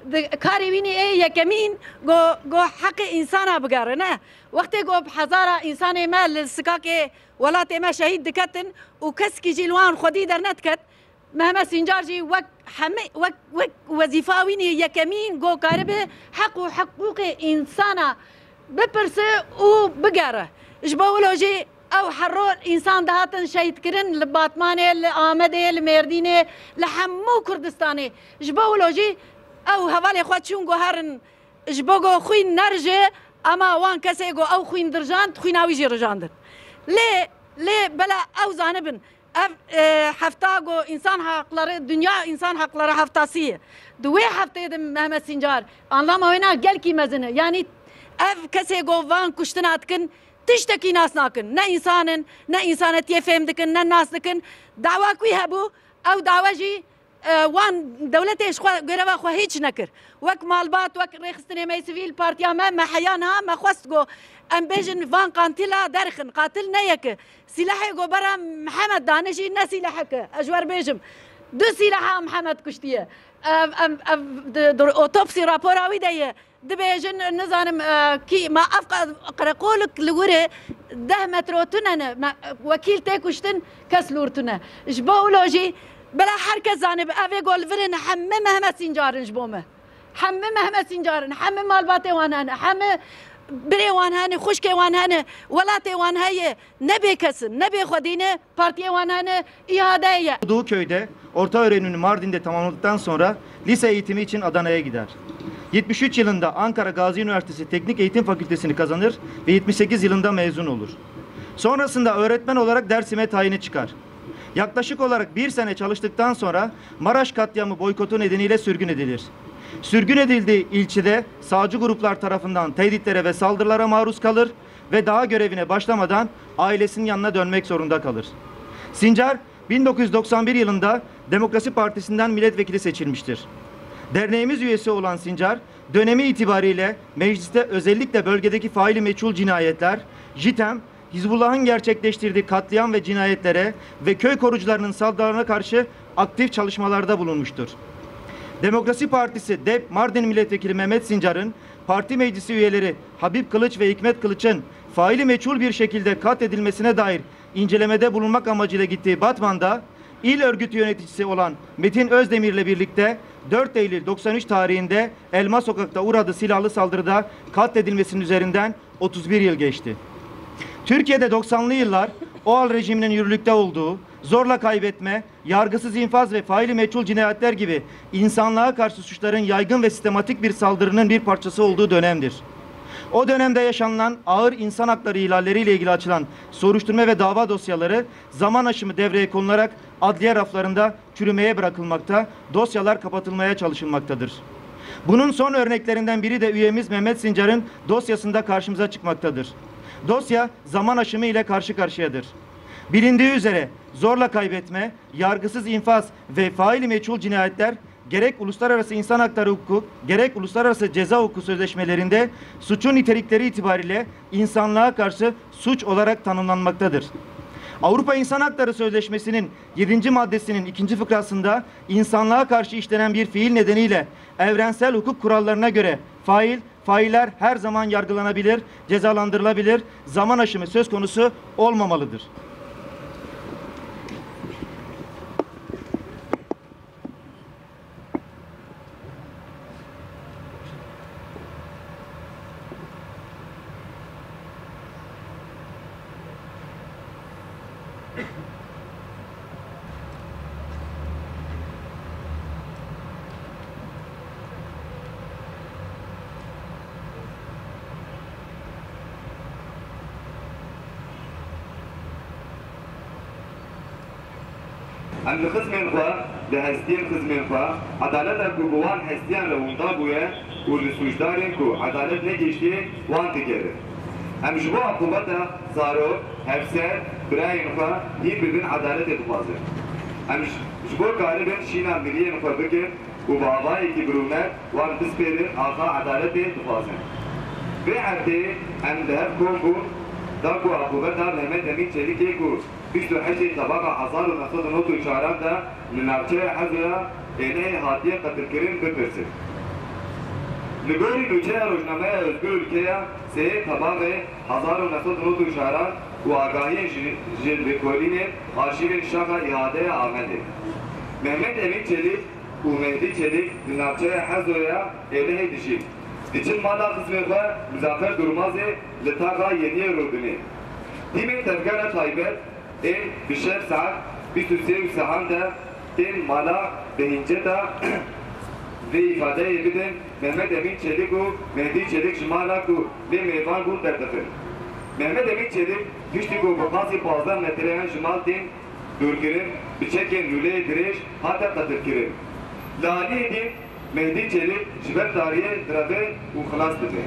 کاری وینی یکمین گو حق انسان بگره نه وقتی گو هزار انسان ما لسکاک ولات ما شهید دکتن و کس کی جلوان خودی در ندکت مهما سنجار جی وک همه وک وظیفه وینی یکمین گو کاری به حق و حقوق انسان بپرسه و بگره جبولو جی او حرول انسان دهاتن شهید کرن لباتمانه لآمده لمردینه لحمو کردستانه جبولو جی او هوالی خود چون گو هرن جبوگو خوین نرجه اما وان کسی گو او خوین درجاند خوین اویجی رجاندن لی بلا او زانبن هفتا گو انسان حقلاره دنیا انسان حقلاره هفتاسیه دوی هفته دم محمد سنجار انلام اوینا گل کی مزنه یعنی اف کسی گو وان کشتنات کن تشتكي ناس ناكن نا إنسان نا إنسانة يفهم دكن نا ناس دكن دعوة كوي هبو أو دعوة جي وان دولتش خو غيرها خو هيج نكر وك مالبات وك ريخستني ما سيفيل بارتيا ما حيانها ما خواستغو ام بيجن فان قانتلا درخن قاتل نيك سلاحي جو برا محمد دانشي نا سلاحك اجوار بيجم دو سلاح محمد كشتيه اوتوبسي رابوراوي ديه دبيجن نظام كي ما افقد قرقولك لوري ده متروتنا وكيل تيكوشتن كسلورتنا جبولوجي بلا حركة زانب أبي قول فرن حمم مهما سنجارن جبومه حمم مهما سنجارن حمم مالباتي وانهن حمم بري وانهن خشكي وانهن ولاتي وانهي نبي كسن نبي خدينه partiye وانهن iadeye. Doğu köyde orta öğrenimini Mardin'de tamamladıktan sonra lise eğitimi için Adana'ya gider. 73 yılında Ankara Gazi Üniversitesi Teknik Eğitim Fakültesini kazanır ve 78 yılında mezun olur. Sonrasında öğretmen olarak Dersim'e tayini çıkar. Yaklaşık olarak bir sene çalıştıktan sonra Maraş katliamı boykotu nedeniyle sürgün edilir. Sürgün edildiği ilçede sağcı gruplar tarafından tehditlere ve saldırılara maruz kalır ve daha görevine başlamadan ailesinin yanına dönmek zorunda kalır. Sincar 1991 yılında Demokrasi Partisi'nden milletvekili seçilmiştir. Derneğimiz üyesi olan Sincar, dönemi itibariyle mecliste özellikle bölgedeki faili meçhul cinayetler, JITEM, Hizbullah'ın gerçekleştirdiği katliam ve cinayetlere ve köy korucularının saldırılarına karşı aktif çalışmalarda bulunmuştur. Demokrasi Partisi DEP Mardin Milletvekili Mehmet Sincar'ın parti meclisi üyeleri Habib Kılıç ve Hikmet Kılıç'ın faili meçhul bir şekilde katledilmesine dair incelemede bulunmak amacıyla gittiği Batman'da il örgütü yöneticisi olan Metin Özdemir'le birlikte 4 Eylül 93 tarihinde Elma Sokak'ta uğradığı silahlı saldırıda katledilmesinin üzerinden 31 yıl geçti. Türkiye'de 90'lı yıllar OAL rejiminin yürürlükte olduğu, zorla kaybetme, yargısız infaz ve faili meçhul cinayetler gibi insanlığa karşı suçların yaygın ve sistematik bir saldırının bir parçası olduğu dönemdir. O dönemde yaşanılan ağır insan hakları ihlalleriyle ilgili açılan soruşturma ve dava dosyaları zaman aşımı devreye konularak adliye raflarında çürümeye bırakılmakta, dosyalar kapatılmaya çalışılmaktadır. Bunun son örneklerinden biri de üyemiz Mehmet Sincar'ın dosyasında karşımıza çıkmaktadır. Dosya zaman aşımı ile karşı karşıyadır. Bilindiği üzere zorla kaybetme, yargısız infaz ve faili meçhul cinayetler gerek uluslararası insan hakları hukuku, gerek uluslararası ceza hukuku sözleşmelerinde suçun nitelikleri itibariyle insanlığa karşı suç olarak tanımlanmaktadır. Avrupa İnsan Hakları Sözleşmesi'nin 7. maddesinin 2. fıkrasında insanlığa karşı işlenen bir fiil nedeniyle evrensel hukuk kurallarına göre failler her zaman yargılanabilir, cezalandırılabilir, zaman aşımı söz konusu olmamalıdır. ام خصمین خوا لهستین خصمین خوا عدالت کو بوان هستیان لوندا بویا و لسوجدارین کو عدالت نگیشتی وان تکره ام جبو حکومتا زارو هفسر براین خوا دی ببین عدالت اتفازه ام جبو کاربن شینا ملیین خوا بکر و بابایی کی برونت وان بسپیرین آقا عدالت اتفازه به عده ام دهب کنگو داكو عقوبتها مهمت أمين شريكي كو بيشتو حشي طبقة حصار ونصد نوتو إشارات دا لنابچه حزولا إنه هاتية قتل كرين بپرسه Ligori Luce Rojnameye Özgür Ülke'ye Seyit Tabağ'ı 1994 و آگاهی جلوکولین آرشیو شاخ اعاده آمده. محمد امین چلیک و مهدی چلیک ناوچه حزویا اله دشید. دیچن مالا قسمه و مزافر درمازه لطاقا یدی رودنی. تیم تفکر تایبت این بشر ساعت 23 ساعته تیم مالا بهینجه دا ve ifade edin Mehmet Emin Çelik و Mehdi Çelik şmala ku ve meyvan bu tertefir. Mehmet Emin Çelik güçlü ku bakası fazla metreyen şmal din durgirin biçeken lüle direş hatta katırkirin. Lali edin Mehdi Çelik şiber tarihe drabe u khalas dedi.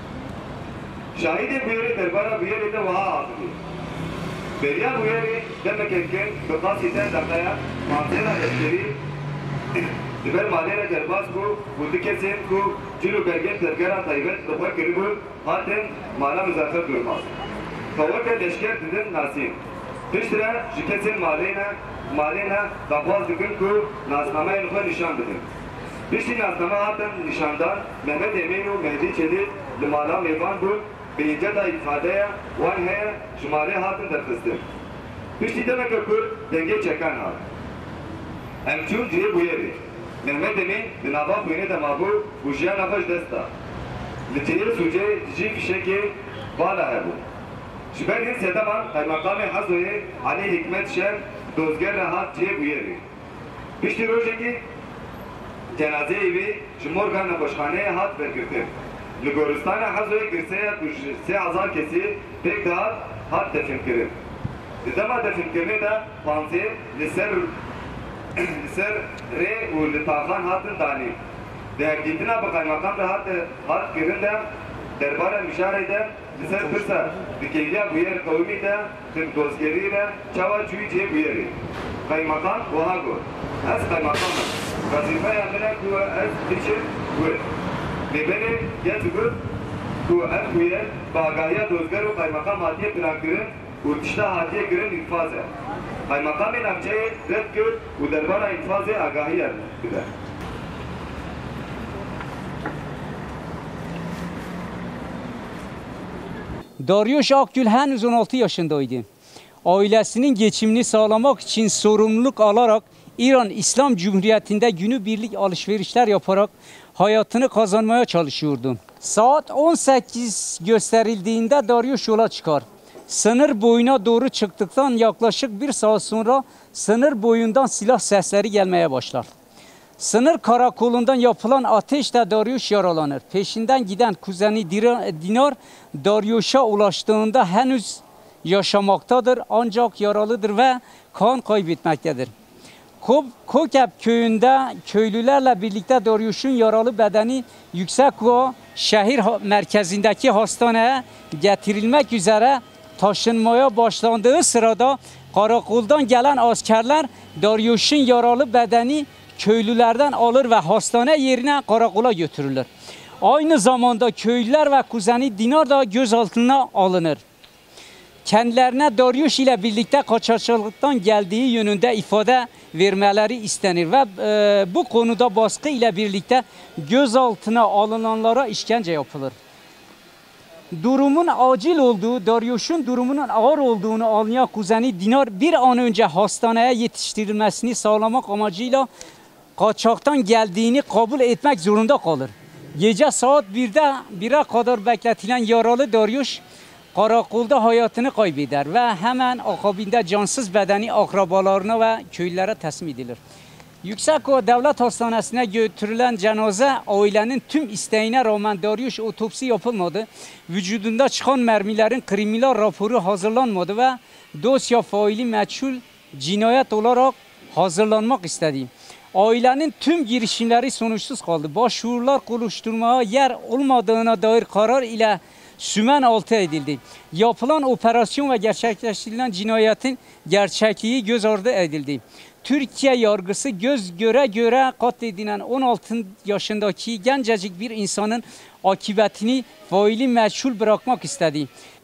Şahidi bu yeri derbara bu yeri de vaha ağzıdı. Beriya bu yeri demek etken bakası iten dakaya manzera etkeri Diber malera derbas ku, bulduk kesin ku, cilu belgen tergara taybet, topa kiribur, haten mala müzafer durmaz. Tavaka leşker dedin nasim. Piştire, jikesin malena, dapaz dükün ku, nasnamaya nufa nişan dedin. Pişti nasnama haten nişandan, Mehmet Eminu, Mehdi Çelik, limala meyvan bu, beyince da ifadeye, van heye, şumale haten derkızdır. Pişti demek öpür, denge çeken hal. Emçun diye bu yeri. Mehmet Emin, dinava kuyne de mabu, ujiya nafaj desta. Litiyir suce, dici fişeki, vala hebu. Şüberin sedaman, kaymakami hazoye, Ali Hikmet Şer, dozger rahat diye bu yeri. Pişti rojeki, cenaze evi, Cumhurgan Naboşhaneye hat vergirdi. Lugoristan'a hazoye girseye, se azar kesi, pek daha hat defin kirin. Didama defin kirine de, pansi, Liser re u litafan hatın dani. Dergitine bakay makam da hat girinde derbara müşarede liser kırsa dikeyliğe bu yer kavmi de tüm dozgeriyle çava çüyüce bu yeri. Kaymakam ohago. Az kaymakamım. Vazife yamına ku az için bu. Ve beni yetgür ku az bu yer bagaya dozger u kaymakam hatiye bırakırın Urtişta hatiye giren infazı. Kaymakamın amcayı red gör, u derbara infazı agahi yer. Dariush Akgül henüz 16 yaşındaydı. Ailesinin geçimini sağlamak için sorumluluk alarak İran İslam Cumhuriyeti'nde günübirlik alışverişler yaparak hayatını kazanmaya çalışıyordu. Saat 18 gösterildiğinde Dariush yola çıkar. Sınır boyuna doğru çıktıktan yaklaşık bir saat sonra sınır boyundan silah sesleri gelmeye başlar. Sınır karakolundan yapılan ateşle Dariush yaralanır. Peşinden giden kuzeni Dinar Dariush'a ulaştığında henüz yaşamaktadır ancak yaralıdır ve kan kaybetmektedir. Kokep köyünde köylülerle birlikte Dariush'un yaralı bedeni Yüksekova şehir merkezindeki hastaneye getirilmek üzere taşınmaya başlandığı sırada karakoldan gelen askerler Dariush'un yaralı bedeni köylülerden alır ve hastane yerine karakola götürülür. Aynı zamanda köylüler ve kuzeni Dinar da gözaltına alınır. Kendilerine Dariush ile birlikte kaçakçılıktan geldiği yönünde ifade vermeleri istenir ve bu konuda baskı ile birlikte gözaltına alınanlara işkence yapılır. Durumun acil olduğu, Dariush'un durumunun ağır olduğunu anlayan kuzeni Dinar bir an önce hastaneye yetiştirilmesini sağlamak amacıyla kaçaktan geldiğini kabul etmek zorunda kalır. Gece saat 1'e kadar bekletilen yaralı Dariush karakolda hayatını kaybeder ve hemen akabinde cansız bedeni akrabalarına ve köylülere teslim edilir. Yüksekova Devlet Hastanesi'ne götürülen cenaze ailenin tüm isteğine rağmen Dariush otopsi yapılmadı. Vücudunda çıkan mermilerin kriminal raporu hazırlanmadı ve dosya faili meçhul cinayet olarak hazırlanmak istedi. Ailenin tüm girişimleri sonuçsuz kaldı. Başvurular oluşturmaya yer olmadığına dair karar ile sümen altı edildi. Yapılan operasyon ve gerçekleştirilen cinayetin gerçekliği göz ardı edildi. Türkiye yargısı göz göre katledilen 16 yaşındaki gencecik bir insanın akıbetini faili meçhul bırakmak istedi.